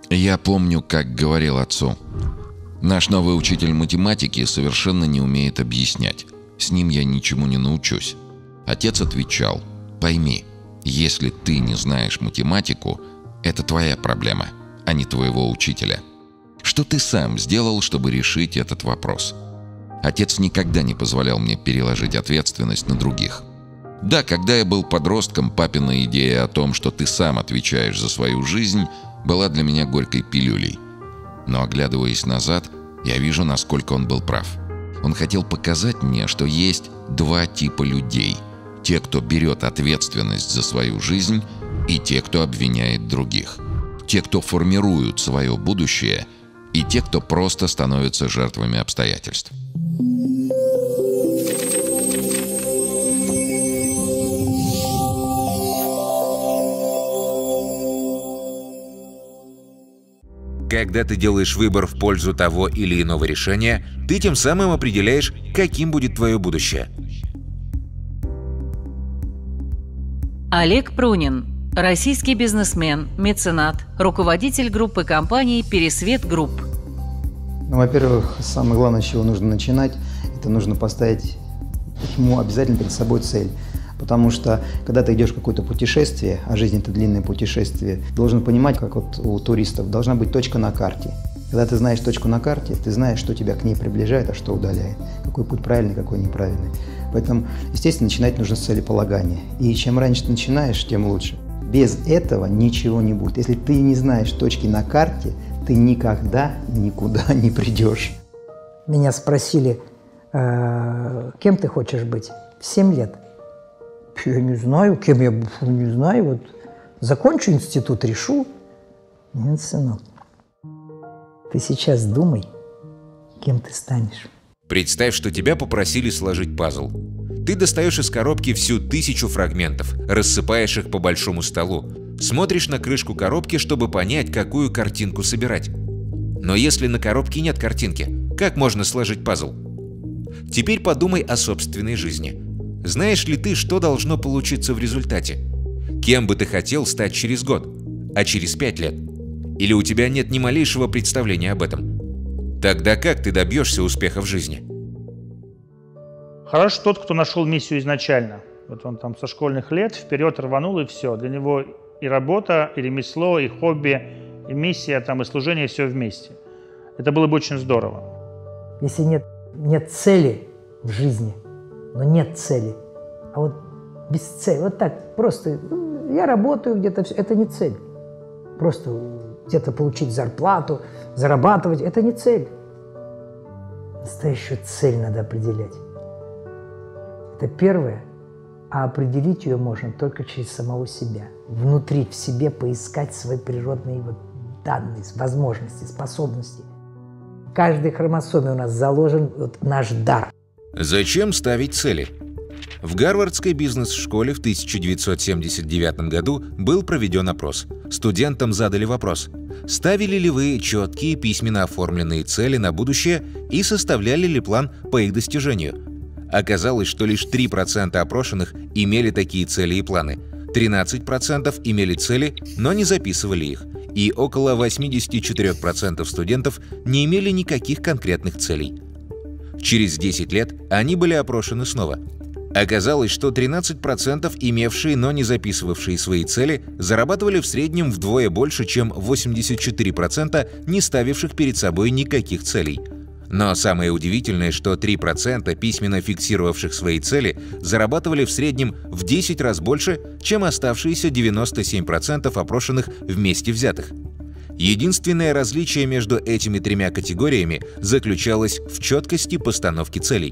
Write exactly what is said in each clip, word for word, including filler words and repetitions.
Я помню, как говорил отцу. Наш новый учитель математики совершенно не умеет объяснять. С ним я ничему не научусь. Отец отвечал: пойми, если ты не знаешь математику, это твоя проблема, а не твоего учителя. Что ты сам сделал, чтобы решить этот вопрос? Отец никогда не позволял мне переложить ответственность на других. Да, когда я был подростком, папина идея о том, что ты сам отвечаешь за свою жизнь, была для меня горькой пилюлей. Но, оглядываясь назад, я вижу, насколько он был прав. Он хотел показать мне, что есть два типа людей. Те, кто берет ответственность за свою жизнь, и те, кто обвиняет других. Те, кто формируют свое будущее, и те, кто просто становятся жертвами обстоятельств. Когда ты делаешь выбор в пользу того или иного решения, ты тем самым определяешь, каким будет твое будущее. Олег Прунин. Российский бизнесмен, меценат, руководитель группы компаний «Пересвет Групп». Ну, во-первых, самое главное, с чего нужно начинать, это нужно поставить ему обязательно перед собой цель. Потому что, когда ты идешь в какое-то путешествие, а жизнь – это длинное путешествие, ты должен понимать, как вот у туристов, должна быть точка на карте. Когда ты знаешь точку на карте, ты знаешь, что тебя к ней приближает, а что удаляет. Какой путь правильный, какой неправильный. Поэтому, естественно, начинать нужно с целеполагания. И чем раньше ты начинаешь, тем лучше. Без этого ничего не будет. Если ты не знаешь точки на карте, ты никогда никуда не придешь. Меня спросили, э, кем ты хочешь быть? В семь лет. Я не знаю, кем я буду, не знаю. Вот закончу институт, решу. Нет, сынок, ты сейчас думай, кем ты станешь. Представь, что тебя попросили сложить пазл. Ты достаешь из коробки всю тысячу фрагментов, рассыпаешь их по большому столу, смотришь на крышку коробки, чтобы понять, какую картинку собирать. Но если на коробке нет картинки, как можно сложить пазл? Теперь подумай о собственной жизни. Знаешь ли ты, что должно получиться в результате? Кем бы ты хотел стать через год? А через пять лет? Или у тебя нет ни малейшего представления об этом? Тогда как ты добьешься успеха в жизни? Хорош тот, кто нашел миссию изначально. Вот он там со школьных лет вперед рванул, и все. Для него и работа, и ремесло, и хобби, и миссия, там, и служение – все вместе. Это было бы очень здорово. Если нет, нет цели в жизни, но нет цели, а вот без цели, вот так, просто я работаю где-то, это не цель. Просто где-то получить зарплату, зарабатывать – это не цель. Настоящую цель надо определять. Это первое, а определить ее можно только через самого себя. Внутри, в себе поискать свои природные вот данные, возможности, способности. В каждой хромосоме у нас заложен вот наш дар. Зачем ставить цели? В Гарвардской бизнес-школе в тысяча девятьсот семьдесят девятом году был проведен опрос. Студентам задали вопрос: ставили ли вы четкие письменно оформленные цели на будущее и составляли ли план по их достижению? Оказалось, что лишь три процента опрошенных имели такие цели и планы, тринадцать процентов имели цели, но не записывали их, и около восемьдесят четыре процента студентов не имели никаких конкретных целей. Через десять лет они были опрошены снова. Оказалось, что тринадцать процентов имевшие, но не записывавшие свои цели, зарабатывали в среднем вдвое больше, чем восемьдесят четыре процента не ставивших перед собой никаких целей. Но самое удивительное, что три процента письменно фиксировавших свои цели зарабатывали в среднем в десять раз больше, чем оставшиеся девяносто семь процентов опрошенных вместе взятых. Единственное различие между этими тремя категориями заключалось в четкости постановки целей.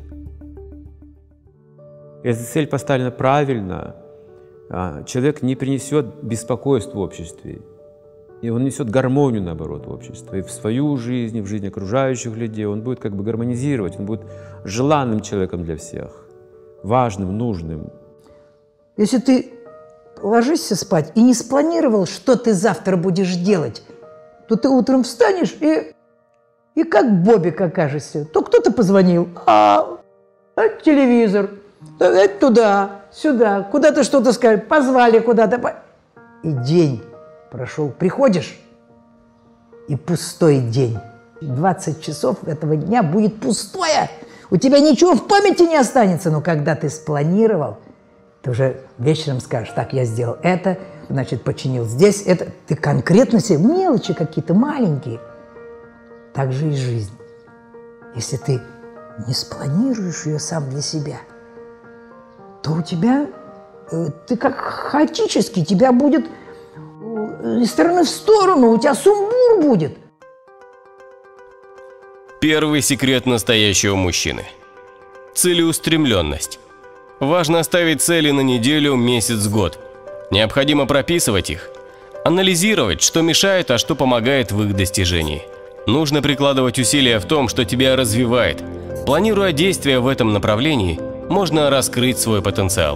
Если цель поставлена правильно, человек не принесет беспокойств в обществе, и он несет гармонию, наоборот, в общество. И в свою жизнь, и в жизнь окружающих людей он будет как бы гармонизировать, он будет желанным человеком для всех, важным, нужным. Если ты ложишься спать и не спланировал, что ты завтра будешь делать, то ты утром встанешь и, и как Бобик окажешься. То кто-то позвонил, а, а телевизор, то, туда, сюда, куда-то что-то сказали, позвали куда-то. И день прошел. Приходишь, и пустой день. двадцать часов этого дня будет пустое. У тебя ничего в памяти не останется. Но когда ты спланировал, ты уже вечером скажешь: так, я сделал это, значит, починил здесь это. Ты конкретно себе, мелочи какие-то маленькие. Так же и жизнь. Если ты не спланируешь ее сам для себя, то у тебя, э, ты как хаотически, тебя будет э, из стороны в сторону, у тебя сумбур будет. Первый секрет настоящего мужчины – целеустремленность. Важно ставить цели на неделю, месяц, год. Необходимо прописывать их, анализировать, что мешает, а что помогает в их достижении. Нужно прикладывать усилия в том, что тебя развивает. Планируя действия в этом направлении, можно раскрыть свой потенциал.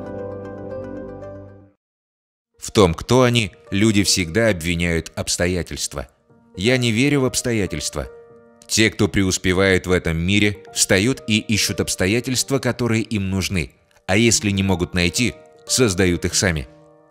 В том, кто они, люди всегда обвиняют обстоятельства. Я не верю в обстоятельства. Те, кто преуспевает в этом мире, встают и ищут обстоятельства, которые им нужны. А если не могут найти, создают их сами.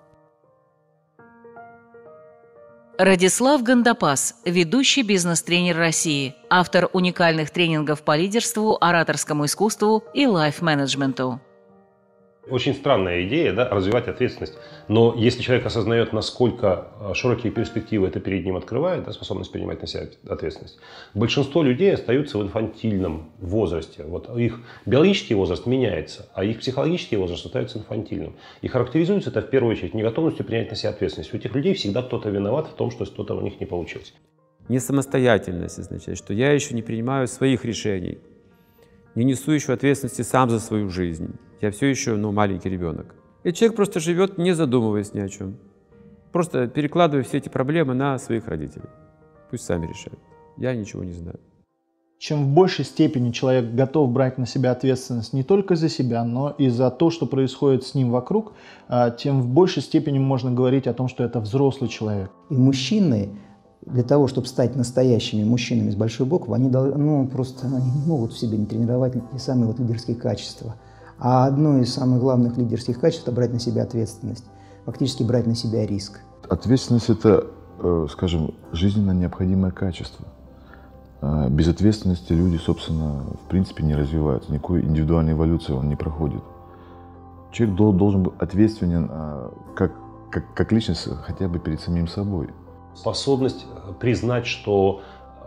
Радислав Гандапас, ведущий бизнес-тренер России, автор уникальных тренингов по лидерству, ораторскому искусству и лайф-менеджменту. Очень странная идея, да, развивать ответственность. Но если человек осознает, насколько широкие перспективы это перед ним открывает, да, способность принимать на себя ответственность, большинство людей остаются в инфантильном возрасте. Вот их биологический возраст меняется, а их психологический возраст остается инфантильным. И характеризуется это в первую очередь неготовностью принять на себя ответственность. У этих людей всегда кто-то виноват в том, что что-то у них не получилось. Не самостоятельность означает, что я еще не принимаю своих решений, не несу еще ответственности сам за свою жизнь. Я все еще, ну, маленький ребенок. И человек просто живет, не задумываясь ни о чем. Просто перекладывая все эти проблемы на своих родителей. Пусть сами решают. Я ничего не знаю. Чем в большей степени человек готов брать на себя ответственность не только за себя, но и за то, что происходит с ним вокруг, тем в большей степени можно говорить о том, что это взрослый человек. И мужчины, для того, чтобы стать настоящими мужчинами с большой буквы, они, ну, просто они не могут в себе не тренировать те самые вот лидерские качества. А одно из самых главных лидерских качеств – это брать на себя ответственность, фактически брать на себя риск. Ответственность – это, скажем, жизненно необходимое качество. Без ответственности люди, собственно, в принципе не развиваются, никакой индивидуальной эволюции он не проходит. Человек должен быть ответственен как, как, как личность хотя бы перед самим собой. Способность признать, что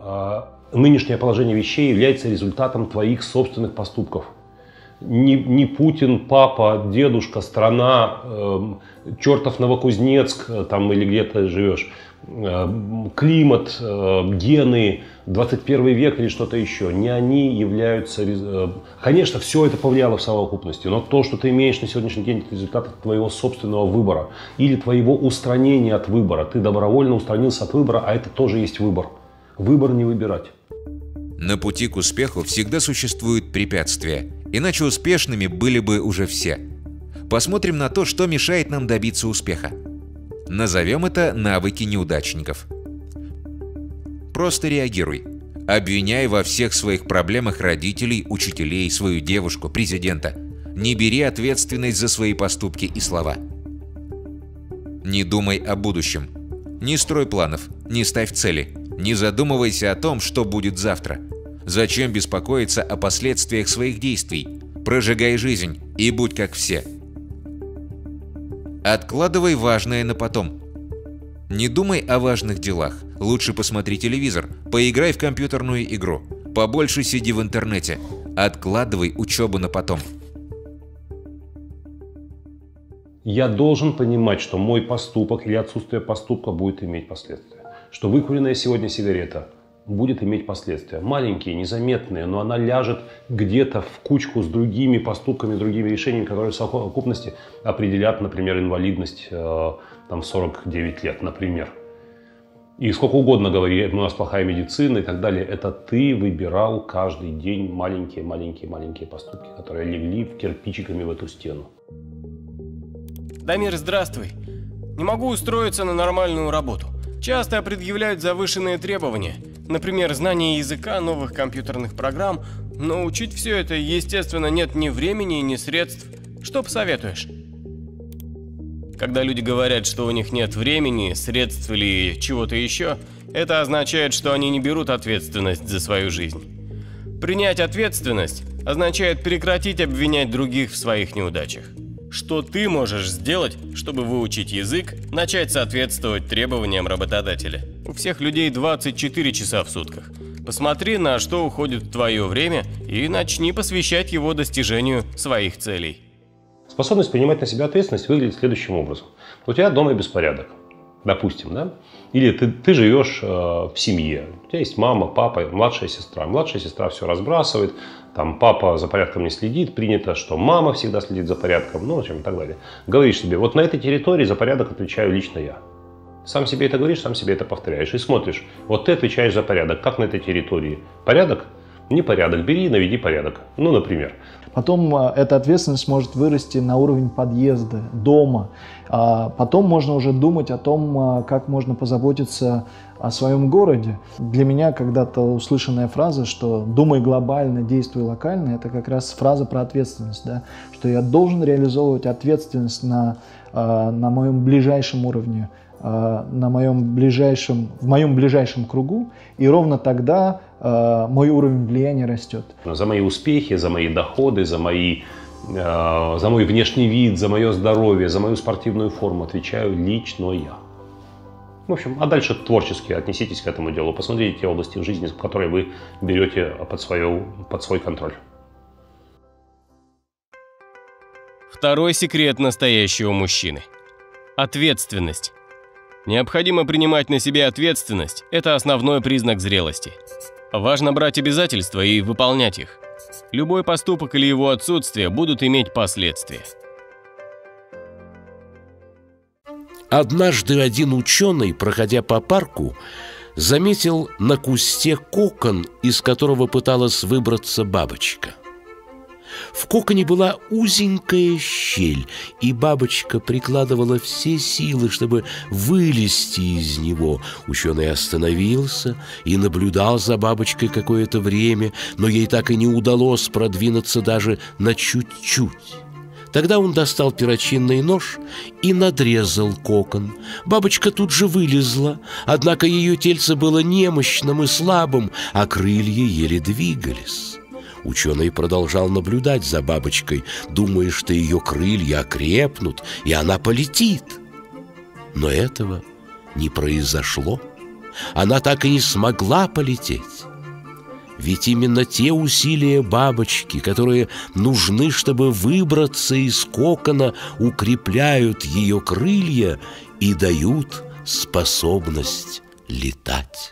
э, нынешнее положение вещей является результатом твоих собственных поступков. Не, не Путин, папа, дедушка, страна, э, чертов Новокузнецк, там или где ты живешь, э, климат, э, гены, двадцать первый век или что-то еще. Не они являются... Э, конечно, все это повлияло в совокупности, но то, что ты имеешь на сегодняшний день, это результат твоего собственного выбора или твоего устранения от выбора. Ты добровольно устранился от выбора, а это тоже есть выбор. Выбор не выбирать. На пути к успеху всегда существуют препятствия, иначе успешными были бы уже все. Посмотрим на то, что мешает нам добиться успеха. Назовем это навыки неудачников. Просто реагируй. Обвиняй во всех своих проблемах родителей, учителей, свою девушку, президента. Не бери ответственность за свои поступки и слова. Не думай о будущем. Не строй планов, не ставь цели. Не задумывайся о том, что будет завтра. Зачем беспокоиться о последствиях своих действий? Прожигай жизнь и будь как все. Откладывай важное на потом. Не думай о важных делах. Лучше посмотри телевизор, поиграй в компьютерную игру. Побольше сиди в интернете. Откладывай учебу на потом. Я должен понимать, что мой поступок или отсутствие поступка будет иметь последствия. Что выкуренная сегодня сигарета будет иметь последствия. Маленькие, незаметные, но она ляжет где-то в кучку с другими поступками, другими решениями, которые в совокупности определят, например, инвалидность э, там, в сорок девять лет, например. И сколько угодно говори, у нас плохая медицина и так далее. Это ты выбирал каждый день маленькие-маленькие-маленькие поступки, которые легли кирпичиками в эту стену. Дамир, здравствуй. Не могу устроиться на нормальную работу. Часто предъявляют завышенные требования. Например, знание языка, новых компьютерных программ. Но учить все это, естественно, нет ни времени, ни средств. Что посоветуешь? Когда люди говорят, что у них нет времени, средств или чего-то еще, Это означает, что они не берут ответственность за свою жизнь. Принять ответственность означает прекратить обвинять других в своих неудачах. Что ты можешь сделать, чтобы выучить язык, начать соответствовать требованиям работодателя? У всех людей двадцать четыре часа в сутках. Посмотри, на что уходит твое время, и начни посвящать его достижению своих целей. Способность принимать на себя ответственность выглядит следующим образом. У тебя дома беспорядок, допустим, да? Или ты, ты живешь э, в семье, у тебя есть мама, папа, младшая сестра. Младшая сестра все разбрасывает, там папа за порядком не следит, принято, что мама всегда следит за порядком, ну, в общем, и так далее. Говоришь себе, вот на этой территории за порядок отвечаю лично я. Сам себе это говоришь, сам себе это повторяешь и смотришь. Вот ты отвечаешь за порядок, как на этой территории. Порядок? Непорядок. Бери и наведи порядок. Ну, например. Потом эта ответственность может вырасти на уровень подъезда, дома. Потом можно уже думать о том, как можно позаботиться о своем городе. Для меня когда-то услышанная фраза, что «думай глобально, действуй локально», это как раз фраза про ответственность, да? Что я должен реализовывать ответственность на, на моем ближайшем уровне, на моем ближайшем, в моем ближайшем кругу, и ровно тогда э, мой уровень влияния растет. За мои успехи, за мои доходы, за, мои, э, за мой внешний вид, за мое здоровье, за мою спортивную форму отвечаю лично я. В общем, а дальше творчески отнеситесь к этому делу. Посмотрите те области в жизни, которые вы берете под, свою, под свой контроль. Второй секрет настоящего мужчины – ответственность. Необходимо принимать на себя ответственность – это основной признак зрелости. Важно брать обязательства и выполнять их. Любой поступок или его отсутствие будут иметь последствия. Однажды один ученый, проходя по парку, заметил на кусте кокон, из которого пыталась выбраться бабочка. В коконе была узенькая щель, и бабочка прикладывала все силы, чтобы вылезти из него. Ученый остановился и наблюдал за бабочкой какое-то время, но ей так и не удалось продвинуться даже на чуть-чуть. Тогда он достал перочинный нож и надрезал кокон. Бабочка тут же вылезла, однако ее тельце было немощным и слабым, а крылья еле двигались. Ученый продолжал наблюдать за бабочкой, думая, что ее крылья окрепнут, и она полетит. Но этого не произошло. Она так и не смогла полететь. Ведь именно те усилия бабочки, которые нужны, чтобы выбраться из кокона, укрепляют ее крылья и дают способность летать.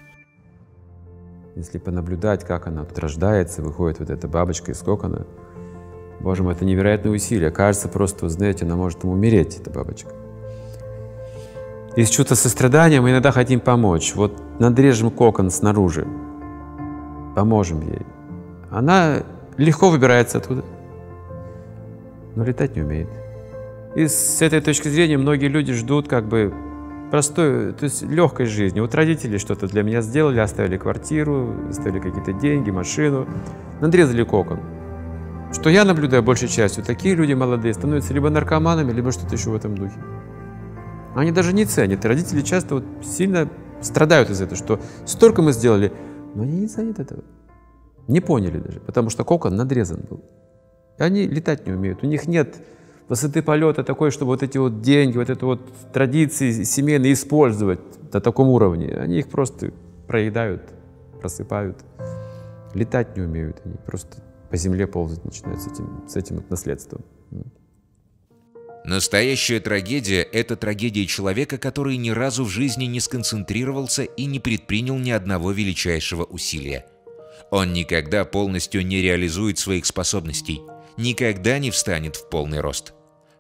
Если понаблюдать, как она тут рождается, выходит вот эта бабочка из кокона, боже мой, это невероятное усилие. Кажется, просто, вы знаете, она может там умереть, эта бабочка. Из чувства сострадания мы иногда хотим помочь. Вот надрежем кокон снаружи, поможем ей. Она легко выбирается оттуда, но летать не умеет. И с этой точки зрения многие люди ждут как бы простой, то есть легкой жизни. Вот родители что-то для меня сделали, оставили квартиру, оставили какие-то деньги, машину, надрезали кокон. Что я наблюдаю большей частью, такие люди молодые становятся либо наркоманами, либо что-то еще в этом духе. Они даже не ценят. И родители часто вот сильно страдают из этого, что столько мы сделали, но они не ценят этого. Не поняли даже, потому что кокон надрезан был. И они летать не умеют. У них нет высоты полета такой, чтобы вот эти вот деньги, вот это вот традиции семейные использовать на таком уровне. Они их просто проедают, просыпают. Летать не умеют. Они просто по земле ползать начинают с этим, с этим вот наследством. Настоящая трагедия – это трагедия человека, который ни разу в жизни не сконцентрировался и не предпринял ни одного величайшего усилия. Он никогда полностью не реализует своих способностей, никогда не встанет в полный рост.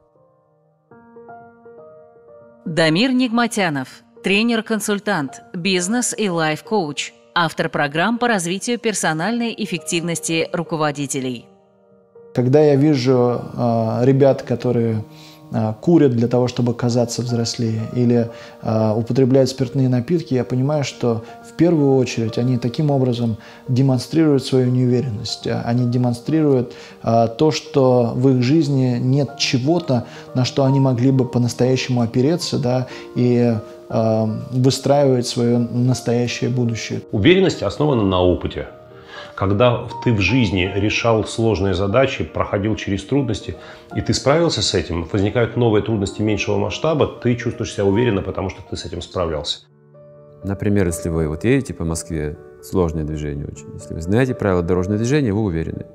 Дамир Нигматянов, тренер-консультант, бизнес- и лайф-коуч, автор программ по развитию персональной эффективности руководителей. Когда я вижу э, ребят, которые э, курят для того, чтобы казаться взрослее, или э, употребляют спиртные напитки, я понимаю, что в первую очередь они таким образом демонстрируют свою неуверенность. Они демонстрируют э, то, что в их жизни нет чего-то, на что они могли бы по-настоящему опереться, да, и э, выстраивать свое настоящее будущее. Уверенность основана на опыте. Когда ты в жизни решал сложные задачи, проходил через трудности, и ты справился с этим, возникают новые трудности меньшего масштаба, ты чувствуешь себя уверенно, потому что ты с этим справлялся. Например, если вы вот едете по Москве, сложное движение очень. Если вы знаете правила дорожного движения, вы уверены.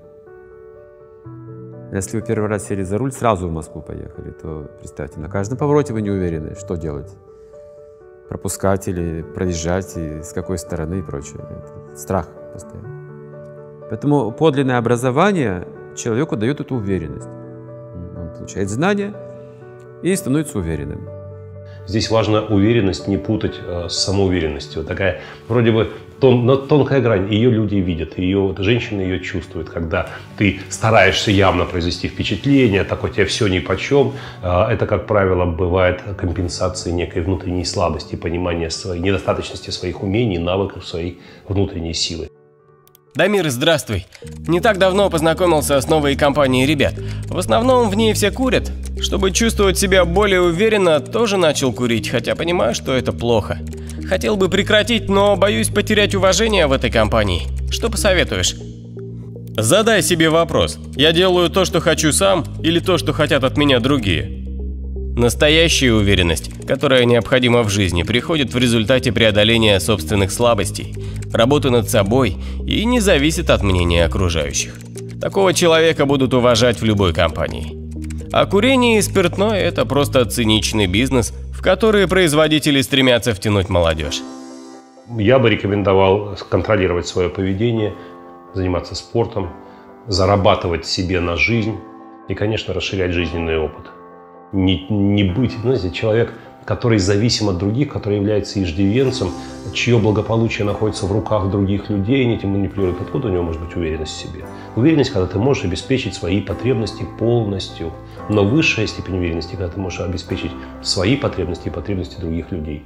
Если вы первый раз сели за руль, сразу в Москву поехали, то представьте, на каждом повороте вы не уверены, что делать. Пропускать или проезжать, и с какой стороны и прочее. Это страх постоянно. Поэтому подлинное образование человеку дает эту уверенность. Он получает знания и становится уверенным. Здесь важно уверенность не путать э, с самоуверенностью. Вот такая вроде бы тон, тонкая грань, ее люди видят, ее, вот, женщины ее чувствуют, когда ты стараешься явно произвести впечатление, так у тебя все нипочем. Э, это, как правило, бывает компенсацией некой внутренней слабости, понимания своей недостаточности своих умений, навыков, своей внутренней силы. Дамир, здравствуй. Не так давно познакомился с новой компанией ребят. В основном в ней все курят. Чтобы чувствовать себя более уверенно, тоже начал курить, хотя понимаю, что это плохо. Хотел бы прекратить, но боюсь потерять уважение в этой компании. Что посоветуешь? Задай себе вопрос. Я делаю то, что хочу сам, или то, что хотят от меня другие? Настоящая уверенность, которая необходима в жизни, приходит в результате преодоления собственных слабостей, работы над собой и не зависит от мнения окружающих. Такого человека будут уважать в любой компании. А курение и спиртное – это просто циничный бизнес, в который производители стремятся втянуть молодежь. Я бы рекомендовал контролировать свое поведение, заниматься спортом, зарабатывать себе на жизнь и, конечно, расширять жизненный опыт. Не, не быть, знаете, человек, который зависим от других, который является иждивенцем, чье благополучие находится в руках других людей, они этим манипулируют. Откуда у него может быть уверенность в себе? Уверенность, когда ты можешь обеспечить свои потребности полностью. Но высшая степень уверенности, когда ты можешь обеспечить свои потребности и потребности других людей.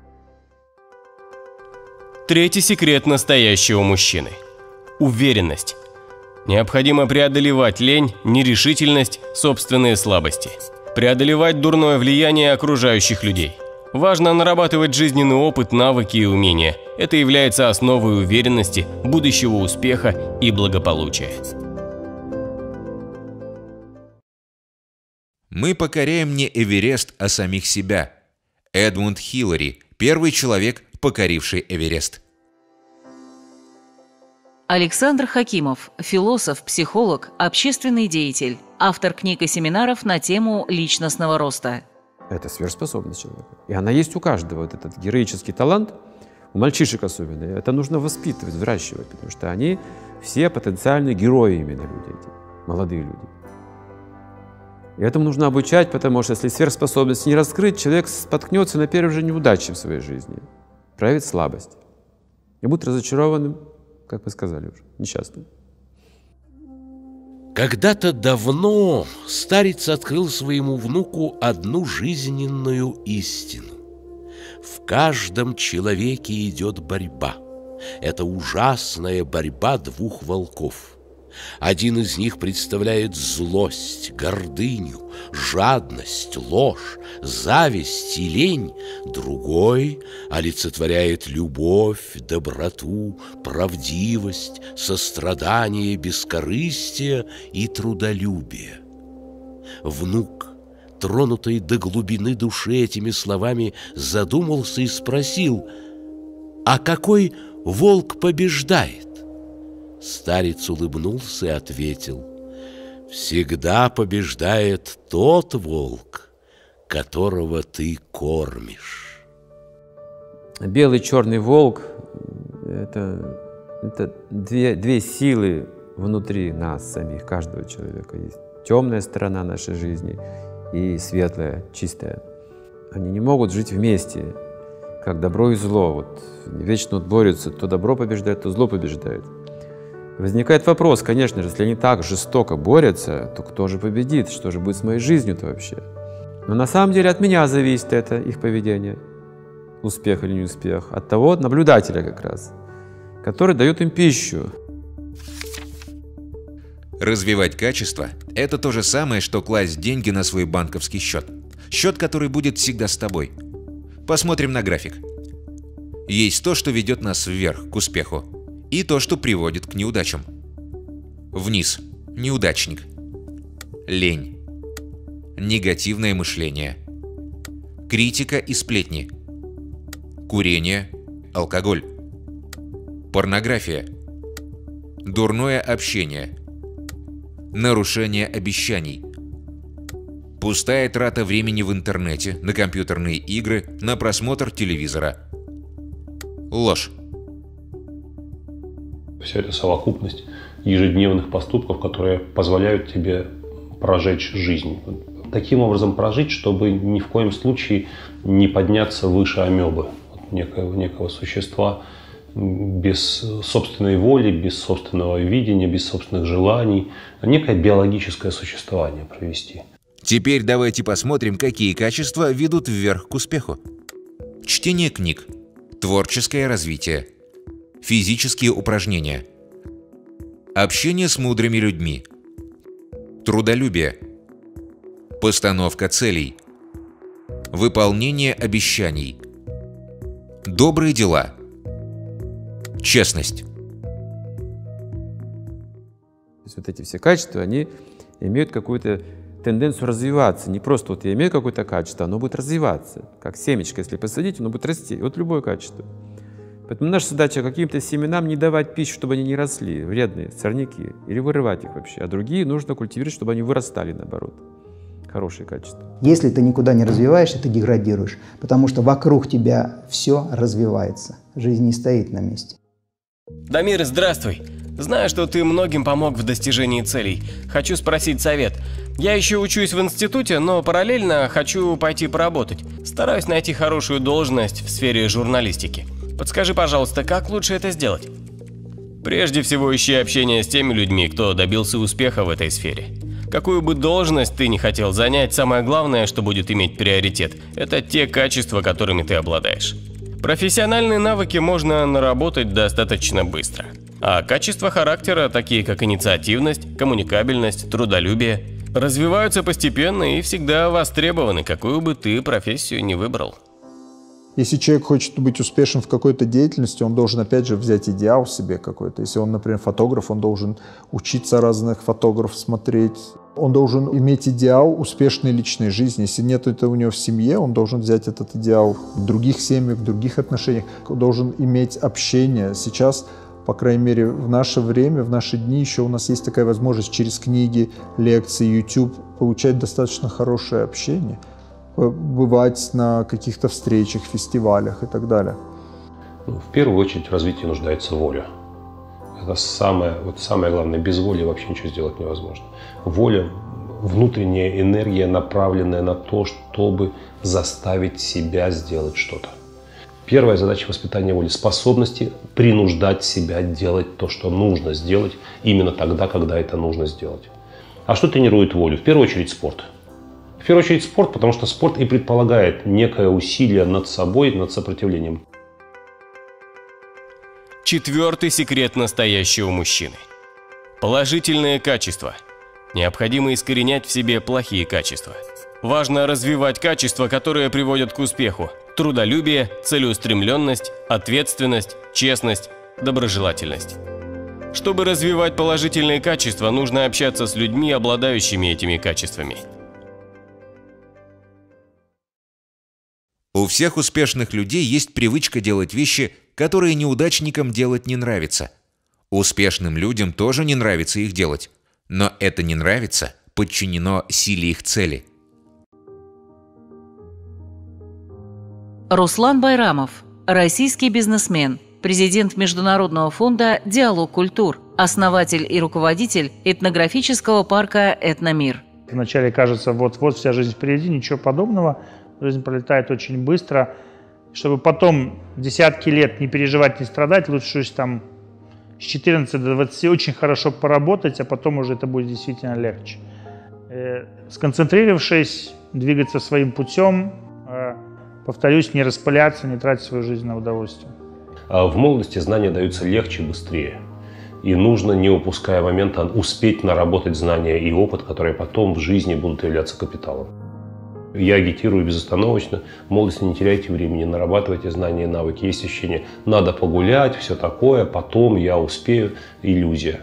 Третий секрет настоящего мужчины – уверенность. Необходимо преодолевать лень, нерешительность, собственные слабости. Преодолевать дурное влияние окружающих людей. Важно нарабатывать жизненный опыт, навыки и умения. Это является основой уверенности, будущего успеха и благополучия. Мы покоряем не Эверест, а самих себя. Эдмунд Хиллари – первый человек, покоривший Эверест. Александр Хакимов – философ, психолог, общественный деятель, автор книг и семинаров на тему личностного роста. Это сверхспособность человека. И она есть у каждого. Вот этот героический талант, у мальчишек особенно, это нужно воспитывать, взращивать, потому что они все потенциальные герои именно люди, эти, молодые люди. И этому нужно обучать, потому что если сверхспособность не раскрыть, человек споткнется на первой же неудаче в своей жизни, проявит слабость и будет разочарованным, как вы сказали уже, несчастным. Когда-то давно старец открыл своему внуку одну жизненную истину. В каждом человеке идет борьба. Это ужасная борьба двух волков. Один из них представляет злость, гордыню, жадность, ложь, зависть и лень. Другой олицетворяет любовь, доброту, правдивость, сострадание, бескорыстие и трудолюбие. Внук, тронутый до глубины души этими словами, задумался и спросил: «А какой волк побеждает?» Старец улыбнулся и ответил: «Всегда побеждает тот волк, которого ты кормишь». Белый, черный волк – это, это две, две силы внутри нас самих, каждого человека. Есть темная сторона нашей жизни и светлая, чистая. Они не могут жить вместе, как добро и зло. Вот, вечно вот борются, то добро побеждает, то зло побеждает. Возникает вопрос, конечно же, если они так жестоко борются, то кто же победит? Что же будет с моей жизнью-то вообще? Но на самом деле от меня зависит это, их поведение, успех или неуспех, от того наблюдателя как раз, который дает им пищу. Развивать качество – это то же самое, что класть деньги на свой банковский счет. Счет, который будет всегда с тобой. Посмотрим на график. Есть то, что ведет нас вверх, к успеху, и то, что приводит к неудачам. Вниз – неудачник. Лень. Негативное мышление. Критика и сплетни. Курение, алкоголь. Порнография. Дурное общение. Нарушение обещаний. Пустая трата времени в интернете, на компьютерные игры, на просмотр телевизора. Ложь. Все это совокупность ежедневных поступков, которые позволяют тебе прожечь жизнь. Таким образом прожить, чтобы ни в коем случае не подняться выше амебы, некого, некого существа без собственной воли, без собственного видения, без собственных желаний, некое биологическое существование провести. Теперь давайте посмотрим, какие качества ведут вверх к успеху. Чтение книг, творческое развитие, физические упражнения, общение с мудрыми людьми, трудолюбие, постановка целей, выполнение обещаний, добрые дела, честность. То есть вот эти все качества, они имеют какую-то тенденцию развиваться. Не просто вот я имею какое-то качество, оно будет развиваться. Как семечко, если посадить, оно будет расти. Вот любое качество. Поэтому наша задача каким-то семенам не давать пищу, чтобы они не росли, вредные сорняки, или вырывать их вообще. А другие нужно культивировать, чтобы они вырастали, наоборот. Хорошие качества. Если ты никуда не развиваешься, ты деградируешь, потому что вокруг тебя все развивается. Жизнь не стоит на месте. Дамир, здравствуй. Знаю, что ты многим помог в достижении целей. Хочу спросить совет. Я еще учусь в институте, но параллельно хочу пойти поработать. Стараюсь найти хорошую должность в сфере журналистики. Подскажи, пожалуйста, как лучше это сделать? Прежде всего, ищи общение с теми людьми, кто добился успеха в этой сфере. Какую бы должность ты ни хотел занять, самое главное, что будет иметь приоритет, это те качества, которыми ты обладаешь. Профессиональные навыки можно наработать достаточно быстро. А качества характера, такие как инициативность, коммуникабельность, трудолюбие, развиваются постепенно и всегда востребованы, какую бы ты профессию ни выбрал. Если человек хочет быть успешен в какой-то деятельности, он должен, опять же, взять идеал себе какой-то. Если он, например, фотограф, он должен учиться разных фотографов смотреть. Он должен иметь идеал успешной личной жизни. Если нет этого у него в семье, он должен взять этот идеал в других семьях, в других отношениях. Он должен иметь общение. Сейчас, по крайней мере, в наше время, в наши дни еще у нас есть такая возможность через книги, лекции, YouTube получать достаточно хорошее общение. Бывать на каких-то встречах, фестивалях и так далее. В первую очередь в развитии нуждается воля. Это самое, вот самое главное. Без воли вообще ничего сделать невозможно. Воля, внутренняя энергия, направленная на то, чтобы заставить себя сделать что-то. Первая задача воспитания воли – способности принуждать себя делать то, что нужно сделать, именно тогда, когда это нужно сделать. А что тренирует волю? В первую очередь спорт. В первую очередь спорт, потому что спорт и предполагает некое усилие над собой, над сопротивлением. Четвертый секрет настоящего мужчины. Положительные качества. Необходимо искоренять в себе плохие качества. Важно развивать качества, которые приводят к успеху. Трудолюбие, целеустремленность, ответственность, честность, доброжелательность. Чтобы развивать положительные качества, нужно общаться с людьми, обладающими этими качествами. У всех успешных людей есть привычка делать вещи, которые неудачникам делать не нравится. Успешным людям тоже не нравится их делать, но это не нравится подчинено силе их цели. Руслан Байрамов, российский бизнесмен, президент Международного фонда «Диалог культур», основатель и руководитель этнографического парка «Этномир». Вначале кажется, вот-вот вся жизнь впереди, ничего подобного. Жизнь пролетает очень быстро. Чтобы потом десятки лет не переживать, не страдать, лучше там с четырнадцати до двадцати очень хорошо поработать, а потом уже это будет действительно легче. Э, сконцентрировавшись, двигаться своим путем, э, повторюсь, не распыляться, не тратить свою жизнь на удовольствие. В молодости знания даются легче, быстрее. И нужно, не упуская момента, успеть наработать знания и опыт, которые потом в жизни будут являться капиталом. Я агитирую безостановочно. В молодости не теряйте времени, нарабатывайте знания и навыки. Есть ощущение, надо погулять, все такое, потом я успею. Иллюзия.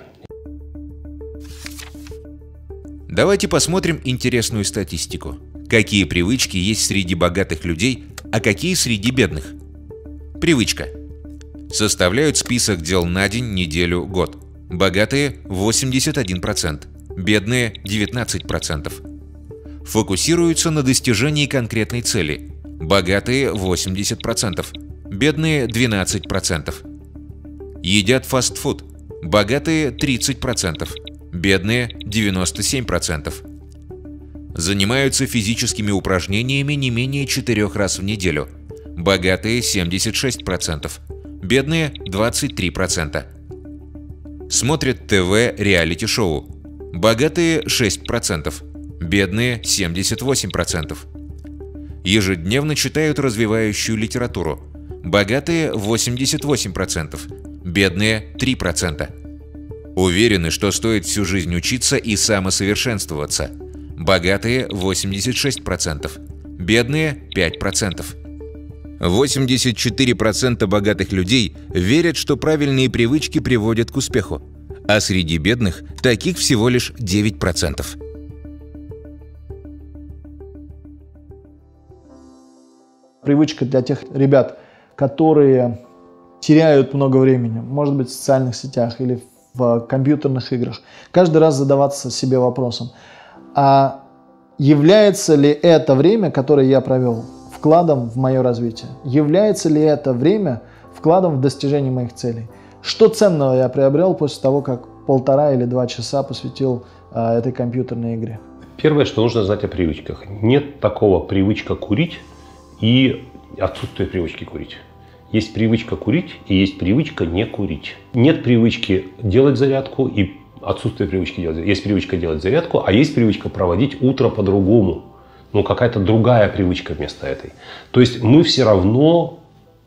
Давайте посмотрим интересную статистику. Какие привычки есть среди богатых людей, а какие среди бедных? Привычка. Составляют список дел на день, неделю, год. Богатые – восемьдесят один процент, бедные – девятнадцать процентов. Фокусируются на достижении конкретной цели. Богатые – восемьдесят процентов, бедные – двенадцать процентов. Едят фастфуд. Богатые – тридцать процентов, бедные – девяносто семь процентов. Занимаются физическими упражнениями не менее четырех раз в неделю. Богатые – семьдесят шесть процентов, бедные – двадцать три процента. Смотрят ТВ реалити-шоу. Богатые – шесть процентов, бедные – семьдесят восемь процентов. Ежедневно читают развивающую литературу. Богатые – восемьдесят восемь процентов, бедные – три процента. Уверены, что стоит всю жизнь учиться и самосовершенствоваться. Богатые – восемьдесят шесть процентов, бедные – пять процентов. восемьдесят четыре процента богатых людей верят, что правильные привычки приводят к успеху, а среди бедных таких всего лишь девять процентов. Привычка для тех ребят, которые теряют много времени, может быть, в социальных сетях или в компьютерных играх, каждый раз задаваться себе вопросом, а является ли это время, которое я провел, вкладом в мое развитие? Является ли это время вкладом в достижение моих целей? Что ценного я приобрел после того, как полтора или два часа посвятил а, этой компьютерной игре? Первое, что нужно знать о привычках. Нет такого привычка курить и отсутствие привычки курить. Есть привычка курить и есть привычка не курить. Нет привычки делать зарядку и отсутствие привычки делать зарядку. Есть привычка делать зарядку, а есть привычка проводить утро по-другому. Ну, какая-то другая привычка вместо этой. То есть мы все равно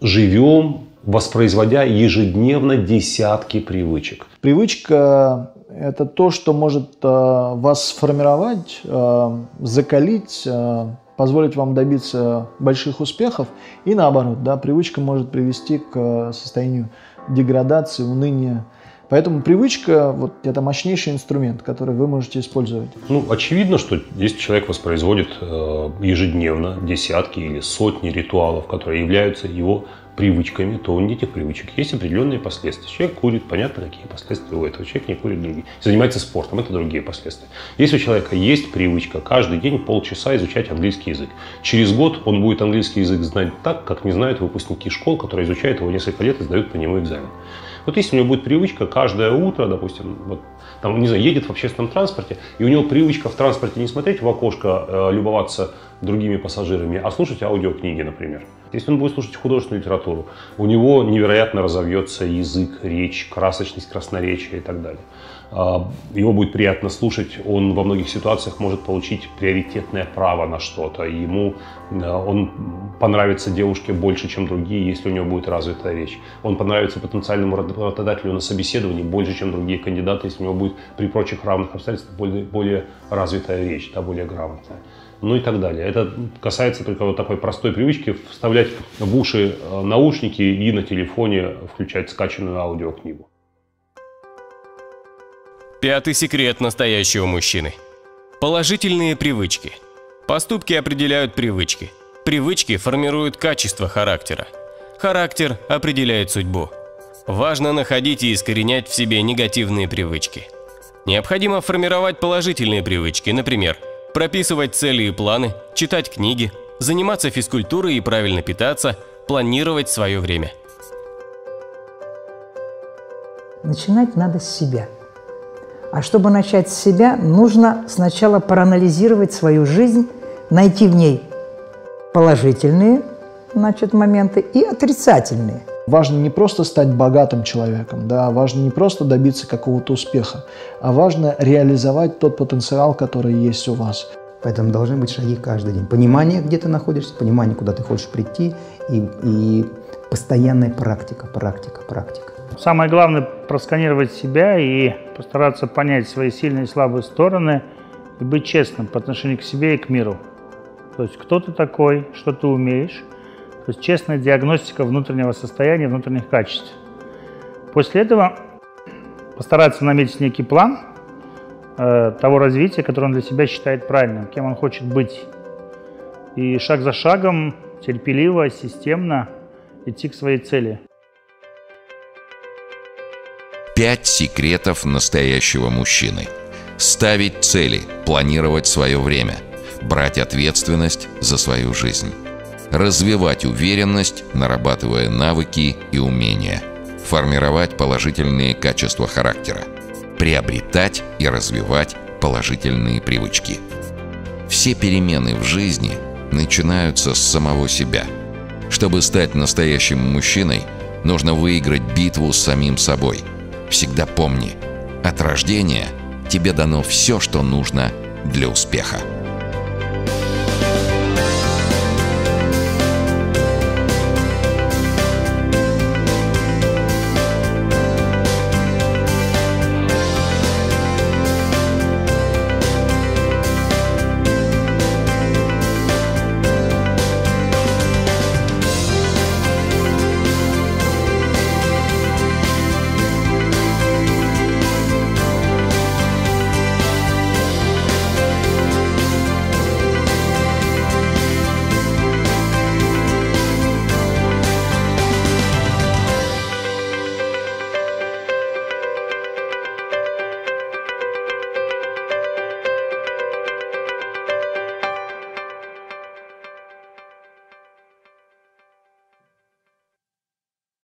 живем, воспроизводя ежедневно десятки привычек. Привычка – это то, что может э, вас сформировать, э, закалить, э, позволить вам добиться больших успехов. И наоборот, да, привычка может привести к состоянию деградации, уныния. Поэтому привычка вот, – это мощнейший инструмент, который вы можете использовать. Ну, очевидно, что если человек воспроизводит э, ежедневно десятки или сотни ритуалов, которые являются его привычками, то у этих привычек есть определенные последствия. Человек курит, понятно, какие последствия у этого. Человек не курит, другие. Занимается спортом, это другие последствия. Если у человека есть привычка каждый день полчаса изучать английский язык, через год он будет английский язык знать так, как не знают выпускники школ, которые изучают его несколько лет и сдают по нему экзамен. Вот если у него будет привычка каждое утро, допустим, вот, там, не знаю, едет в общественном транспорте, и у него привычка в транспорте не смотреть в окошко, э, любоваться другими пассажирами, а слушать аудиокниги, например. Если он будет слушать художественную литературу, у него невероятно разовьется язык, речь, красочность, красноречие и так далее. Его будет приятно слушать, он во многих ситуациях может получить приоритетное право на что-то. Ему он понравится девушке больше, чем другие, если у него будет развитая речь. Он понравится потенциальному работодателю на собеседовании больше, чем другие кандидаты, если у него будет при прочих равных обстоятельствах более, более развитая речь, да, более грамотная. Ну и так далее. Это касается только вот такой простой привычки вставлять в уши наушники и на телефоне включать скачанную аудиокнигу. Пятый секрет настоящего мужчины. Положительные привычки. Поступки определяют привычки. Привычки формируют качество характера. Характер определяет судьбу. Важно находить и искоренять в себе негативные привычки. Необходимо формировать положительные привычки, например, прописывать цели и планы, читать книги, заниматься физкультурой и правильно питаться, планировать свое время. Начинать надо с себя. А чтобы начать с себя, нужно сначала проанализировать свою жизнь, найти в ней положительные, значит, моменты и отрицательные. Важно не просто стать богатым человеком, да, важно не просто добиться какого-то успеха, а важно реализовать тот потенциал, который есть у вас. Поэтому должны быть шаги каждый день. Понимание, где ты находишься, понимание, куда ты хочешь прийти, и, и постоянная практика, практика, практика. Самое главное – просканировать себя и постараться понять свои сильные и слабые стороны и быть честным по отношению к себе и к миру. То есть кто ты такой, что ты умеешь. То есть честная диагностика внутреннего состояния, внутренних качеств. После этого постараться наметить некий план э, того развития, которое он для себя считает правильным, кем он хочет быть. И шаг за шагом, терпеливо, системно идти к своей цели. Пять секретов настоящего мужчины. Ставить цели, планировать свое время, брать ответственность за свою жизнь, развивать уверенность, нарабатывая навыки и умения, формировать положительные качества характера, приобретать и развивать положительные привычки. Все перемены в жизни начинаются с самого себя. Чтобы стать настоящим мужчиной, нужно выиграть битву с самим собой. Всегда помни, от рождения тебе дано все, что нужно для успеха.